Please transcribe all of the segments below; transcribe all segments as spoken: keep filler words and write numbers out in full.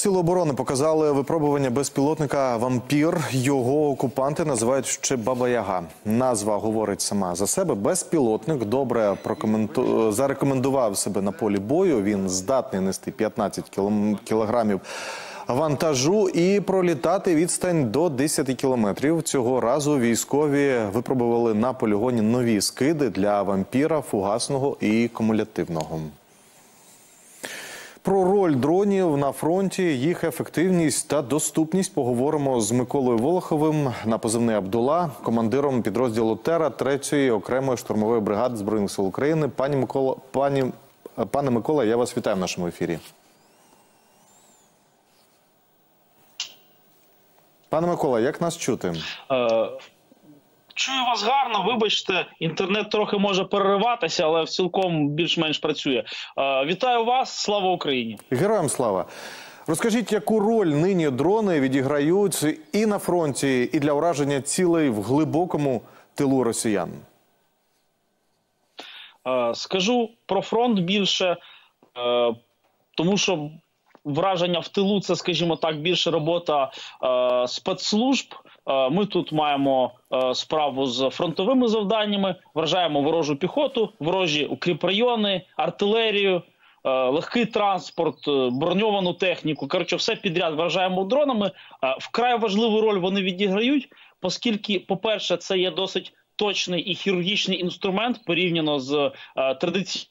Сили оборони показали випробування безпілотника «Вампір». Його окупанти називають ще «Баба-Яга». Назва говорить сама за себе. Безпілотник добре прокоменту... зарекомендував себе на полі бою. Він здатний нести п'ятнадцять кілограмів вантажу і пролітати відстань до десяти кілометрів. Цього разу військові випробували на полігоні нові скиди для «Вампіра» фугасного і кумулятивного. Про роль дронів на фронті, їх ефективність та доступність поговоримо з Миколою Волоховим на позивний «Абдула», командиром підрозділу «Тера» третьої окремої штурмової бригади Збройних сил України. Пані Микола, пані, пане Микола, я вас вітаю в нашому ефірі. Пане Микола, як нас чути? Е... Чую вас гарно, вибачте, інтернет трохи може перериватися, але цілком більш-менш працює. Е, вітаю вас, слава Україні! Героям слава! Розкажіть, яку роль нині дрони відіграють і на фронті, і для ураження цілей в глибокому тилу росіян? Е, скажу про фронт більше, е, тому що враження в тилу – це, скажімо так, більше робота е, спецслужб. Е, ми тут маємо е, справу з фронтовими завданнями, вражаємо ворожу піхоту, ворожі укріпрайони, артилерію, е, легкий транспорт, е, броньовану техніку. Коротше, все підряд вражаємо дронами. Е, вкрай важливу роль вони відіграють, оскільки, по-перше, це є досить точний і хірургічний інструмент порівняно з е, традиційним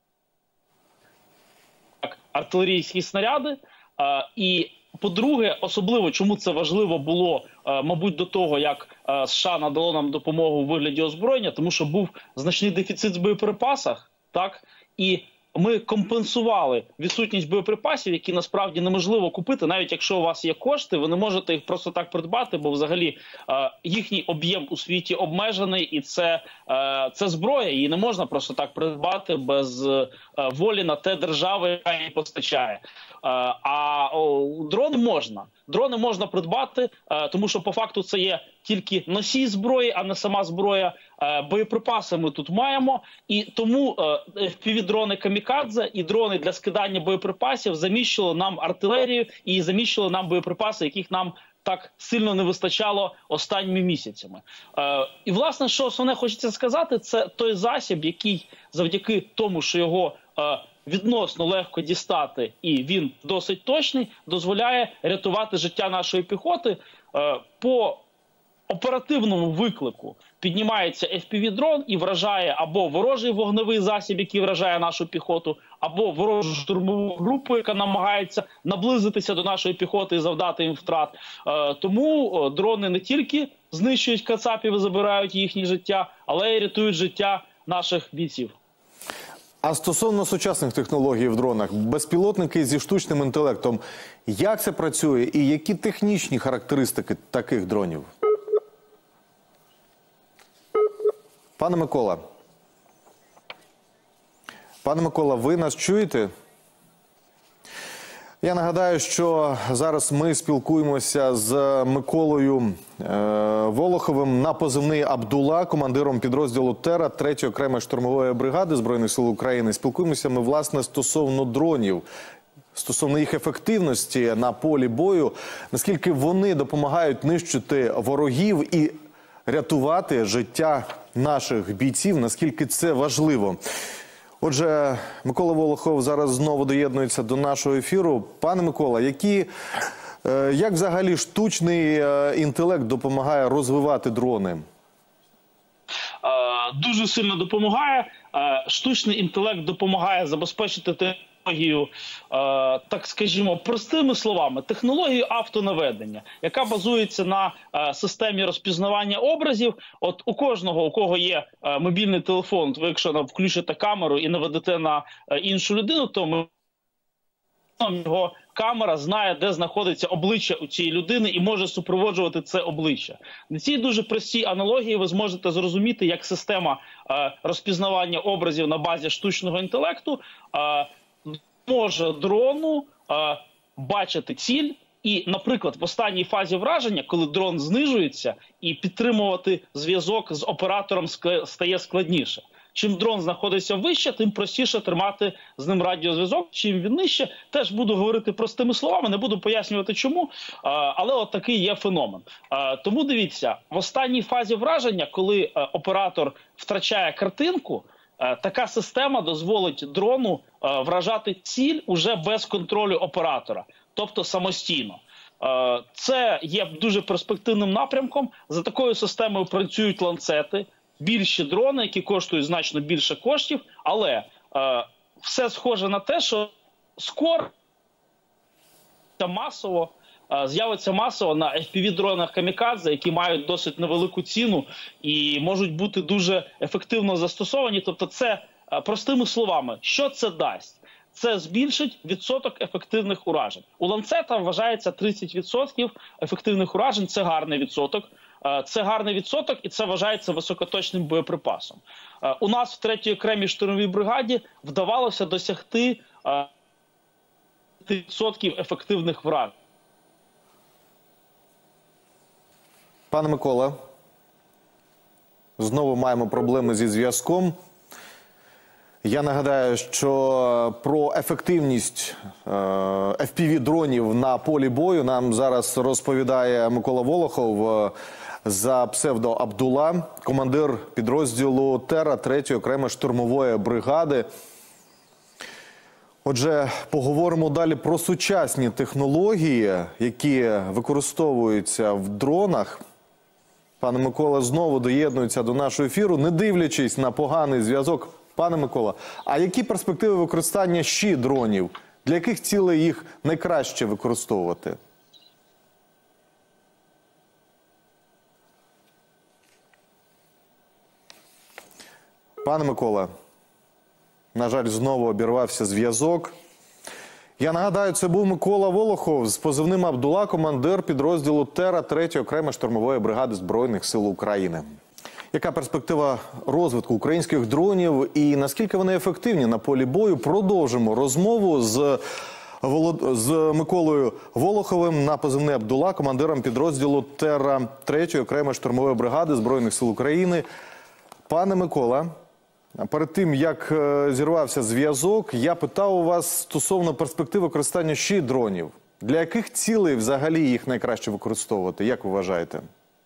артилерійські снаряди. А, і, по-друге, особливо, чому це важливо було, а, мабуть, до того, як а, США надало нам допомогу у вигляді озброєння, тому що був значний дефіцит в боєприпасах, так, і ми компенсували відсутність боєприпасів, які насправді неможливо купити, навіть якщо у вас є кошти, ви не можете їх просто так придбати, бо взагалі е, їхній об'єм у світі обмежений, і це, е, це зброя, її не можна просто так придбати без е, волі на те держави, яка її постачає. Е, а о, дрони можна. Дрони можна придбати, е, тому що по факту це є тільки носій зброї, а не сама зброя. Е, боєприпаси ми тут маємо, і тому е, еф пі ві-дрони «Камікадзе» і дрони для скидання боєприпасів заміщили нам артилерію і заміщили нам боєприпаси, яких нам так сильно не вистачало останніми місяцями. Е, і, власне, що основне хочеться сказати, це той засіб, який завдяки тому, що його е, відносно легко дістати, і він досить точний, дозволяє рятувати життя нашої піхоти. Е, по оперативному виклику піднімається еф пі ві-дрон і вражає або ворожий вогневий засіб, який вражає нашу піхоту, або ворожу штурмову групу, яка намагається наблизитися до нашої піхоти і завдати їм втрат. Е, тому дрони не тільки знищують кацапів і забирають їхнє життя, але й рятують життя наших бійців. А стосовно сучасних технологій в дронах, безпілотники зі штучним інтелектом, як це працює і які технічні характеристики таких дронів? Пане Микола, пане Микола, ви нас чуєте? Я нагадаю, що зараз ми спілкуємося з Миколою е, Волоховим на позивний «Абдула», командиром підрозділу «Тера» третьої окремої штурмової бригади Збройних сил України. Спілкуємося ми, власне, стосовно дронів, стосовно їх ефективності на полі бою, наскільки вони допомагають нищити ворогів і рятувати життя наших бійців, наскільки це важливо. Отже, Микола Волохов зараз знову доєднується до нашого ефіру. Пане Микола, які, як взагалі штучний інтелект допомагає розвивати дрони? Дуже сильно допомагає. Штучний інтелект допомагає забезпечити технологію, так скажімо, простими словами, технологію автонаведення, яка базується на системі розпізнавання образів. От у кожного, у кого є мобільний телефон, ви якщо включите камеру і наведете на іншу людину, то ми його камера знає, де знаходиться обличчя у цієї людини і може супроводжувати це обличчя. На цій дуже простій аналогії ви зможете зрозуміти, як система е, розпізнавання образів на базі штучного інтелекту е, може дрону е, бачити ціль і, наприклад, в останній фазі враження, коли дрон знижується, і підтримувати зв'язок з оператором стає складніше. чим дрон знаходиться вище, тим простіше тримати з ним радіозв'язок. Чим він нижче, теж буду говорити простими словами, не буду пояснювати чому, але от такий є феномен. Тому дивіться, в останній фазі враження, коли оператор втрачає картинку, така система дозволить дрону вражати ціль уже без контролю оператора, тобто самостійно. Це є дуже перспективним напрямком. За такою системою працюють ланцети, більші дрони, які коштують значно більше коштів, але все схоже на те, що скоро масово з'явиться масово на еф пі ві-дронах камікадзе, які мають досить невелику ціну і можуть бути дуже ефективно застосовані. Тобто це, простими словами, що це дасть? Це збільшить відсоток ефективних уражень. У ланцета вважається тридцять відсотків ефективних уражень, це гарний відсоток. Це гарний відсоток і це вважається високоточним боєприпасом. У нас в третій окремій штурмовій бригаді вдавалося досягти відсотків ефективних вражень. Пане Микола, знову маємо проблеми зі зв'язком. Я нагадаю, що про ефективність еф пі ві-дронів на полі бою нам зараз розповідає Микола Волохов за псевдо Абдула, командир підрозділу «Терра» третьої окремої штурмової бригади. Отже, поговоримо далі про сучасні технології, які використовуються в дронах. Пане Микола знову доєднується до нашого ефіру, не дивлячись на поганий зв'язок. Пане Микола, а які перспективи використання ще дронів? Для яких цілей їх найкраще використовувати? Пане Микола, на жаль, знову обірвався зв'язок. Я нагадаю, це був Микола Волохов з позивним Абдула, командир підрозділу «Терра» третьої окремої штурмової бригади Збройних сил України. Яка перспектива розвитку українських дронів і наскільки вони ефективні на полі бою? Продовжимо розмову з, Волод... з Миколою Волоховим на позивний Абдула, командиром підрозділу «Терра» третьої окремої штурмової бригади Збройних сил України. Пане Микола, перед тим, як зірвався зв'язок, я питав у вас стосовно перспектив використання ще дронів. Для яких цілей взагалі їх найкраще використовувати? Як ви вважаєте?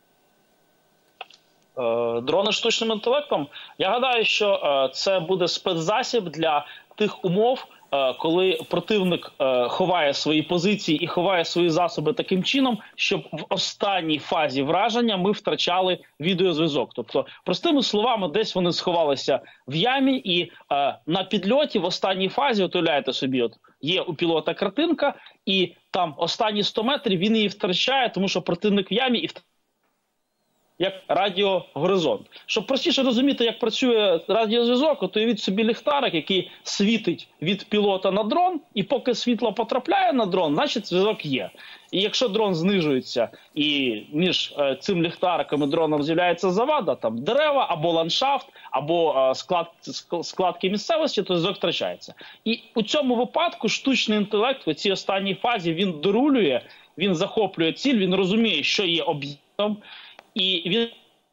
Дрони штучним інтелектом? Я гадаю, що це буде спецзасіб для тих умов, коли противник ховає свої позиції і ховає свої засоби таким чином, щоб в останній фазі враження ми втрачали відеозв'язок. Тобто, простими словами, десь вони сховалися в ямі і на підльоті в останній фазі, от уявляєте собі, от є у пілота картинка, і там останні сто метрів він її втрачає, тому що противник в ямі і втрачає як радіогоризонт. Щоб простіше розуміти, як працює радіозв'язок, от уявіть собі ліхтарик, який світить від пілота на дрон, і поки світло потрапляє на дрон, значить зв'язок є. І якщо дрон знижується, і між е, цим ліхтариком і дроном з'являється завада, там дерева, або ландшафт, або е, склад, складки місцевості, то зв'язок втрачається. І у цьому випадку штучний інтелект в цій останній фазі, він дорулює, він захоплює ціль, він розуміє, що є об'єктом, і він...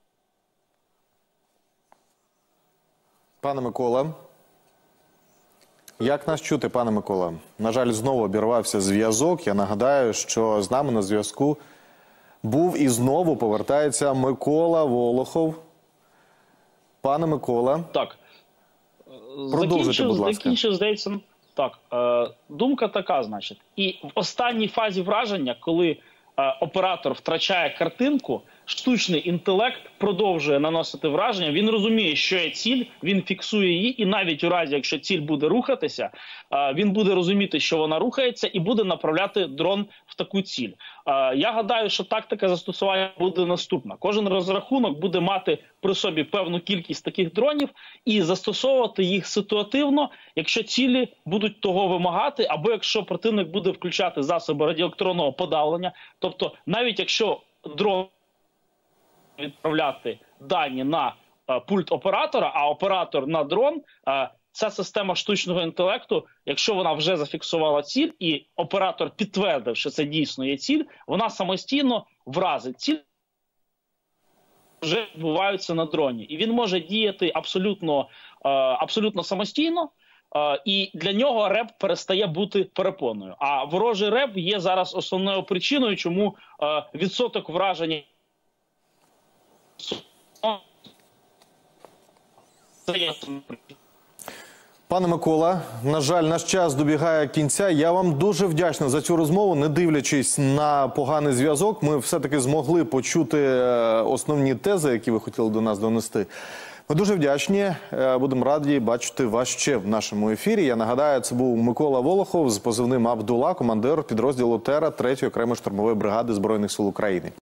Пане Микола, як нас чути, пане Микола? На жаль, знову обірвався зв'язок. Я нагадаю, що з нами на зв'язку був і знову повертається Микола Волохов. Пане Микола. Так. Продовжуйте, будь ласка. Закінчив, здається, так. Е, думка така, значить. І в останній фазі враження, коли е, оператор втрачає картинку, штучний інтелект продовжує наносити враження, він розуміє, що є ціль, він фіксує її, і навіть у разі, якщо ціль буде рухатися, він буде розуміти, що вона рухається, і буде направляти дрон в таку ціль. Я гадаю, що тактика застосування буде наступна. Кожен розрахунок буде мати при собі певну кількість таких дронів і застосовувати їх ситуативно, якщо цілі будуть того вимагати, або якщо противник буде включати засоби радіоелектронного подавлення. Тобто, навіть якщо дрон відправляти дані на е, пульт оператора, а оператор на дрон, е, ця система штучного інтелекту, якщо вона вже зафіксувала ціль і оператор підтвердив, що це дійсно є ціль, вона самостійно вразить ціль, вже відбуваються на дроні. І він може діяти абсолютно абсолютно самостійно. І для нього РЕБ перестає бути перепоною. А ворожий РЕБ є зараз основною причиною, чому відсоток враження це є. Пане Микола, на жаль, наш час добігає кінця. Я вам дуже вдячний за цю розмову. Не дивлячись на поганий зв'язок, ми все-таки змогли почути основні тези, які ви хотіли до нас донести. Ми дуже вдячні. Будемо раді бачити вас ще в нашому ефірі. Я нагадаю, це був Микола Волохов з позивним Абдула, командир підрозділу «Терра» третьої окремої штурмової бригади Збройних сил України.